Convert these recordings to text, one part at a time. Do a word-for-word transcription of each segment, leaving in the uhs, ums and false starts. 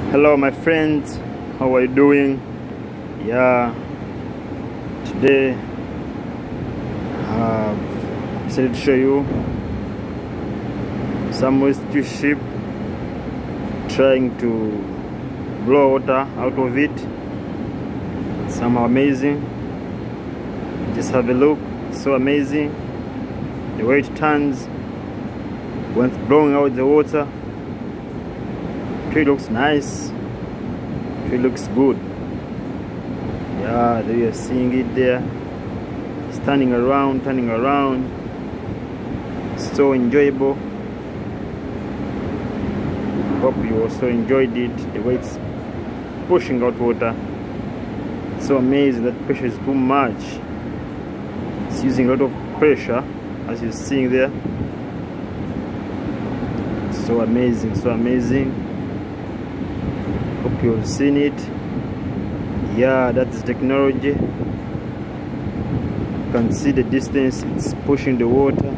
Hello my friends, how are you doing? Yeah, today I've decided to show you some rescue ship trying to blow water out of it. Some are amazing. Just have a look, it's so amazing the way it turns when it's blowing out the water. It looks nice, it looks good. Yeah, there you are seeing it there. It's turning around, turning around. It's so enjoyable. Hope you also enjoyed it, the way it's pushing out water. It's so amazing, that pressure is too much. It's using a lot of pressure, as you're seeing there. So amazing, so amazing. Hope you've seen it. Yeah, that's technology. You can see the distance it's pushing the water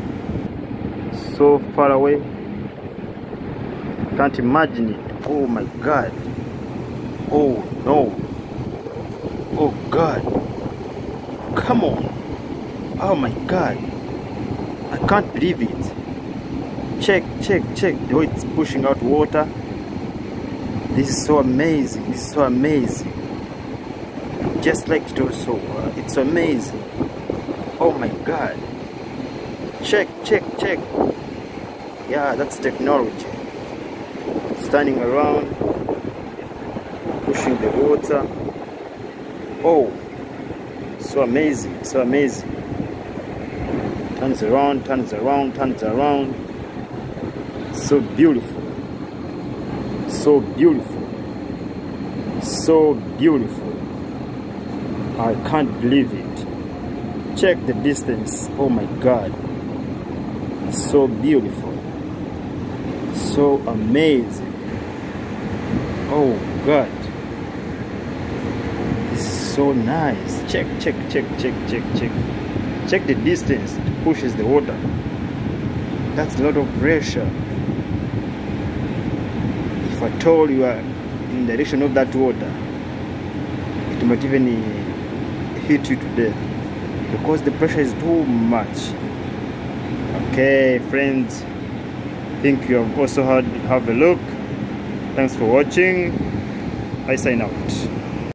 so far away. Can't imagine it. Oh my god. Oh no. Oh god. Come on. Oh my god. I can't believe it. Check, check, check the way it's pushing out water. This is so amazing. This is so amazing. Just like it also. Uh, it's amazing. Oh my god. Check, check, check. Yeah, that's technology. It's turning around, pushing the water. Oh, so amazing, so amazing. Turns around, turns around, turns around. So beautiful. So beautiful, so beautiful. I can't believe it. Check the distance. Oh my god, so beautiful, so amazing. Oh god, this is so nice. Check, check, check, check, check, check. Check the distance it pushes the water. That's a lot of pressure. If at all you are in the direction of that water, it might even hit you to death because the pressure is too much. Okay friends, I think you have also had have a look. Thanks for watching. I sign out.